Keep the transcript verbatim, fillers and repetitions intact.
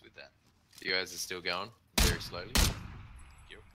with that. You guys are still going very slowly.